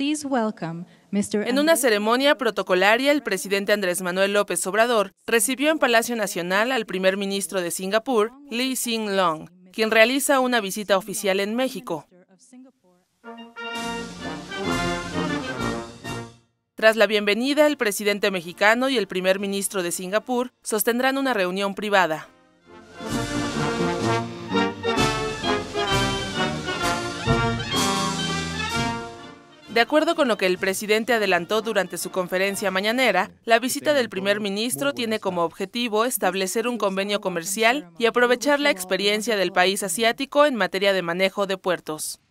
Please welcome Mr. En una ceremonia protocolaria, el presidente Andrés Manuel López Obrador recibió en Palacio Nacional al primer ministro de Singapur, Lee Hsien Loong, quien realiza una visita oficial en México. Tras la bienvenida, el presidente mexicano y el primer ministro de Singapur sostendrán una reunión privada. De acuerdo con lo que el presidente adelantó durante su conferencia mañanera, la visita del primer ministro tiene como objetivo establecer un convenio comercial y aprovechar la experiencia del país asiático en materia de manejo de puertos.